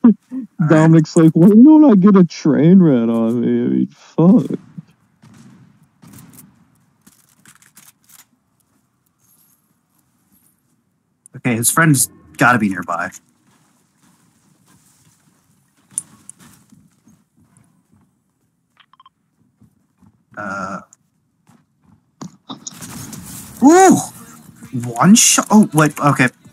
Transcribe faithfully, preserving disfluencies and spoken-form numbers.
Dominic's like, why don't I get a train ran on me? I mean, fuck. Okay, his friend's gotta be nearby. Uh. Ooh! One shot. Oh, wait, okay.